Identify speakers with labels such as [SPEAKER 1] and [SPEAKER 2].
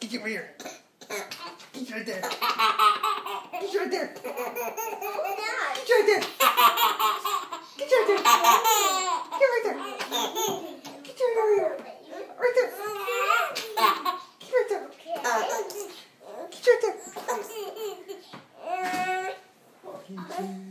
[SPEAKER 1] Get over here. Get right there. Get right there. Get right there. Get right there. Get right there. Get right over here. Right there. Get right there. Get right there.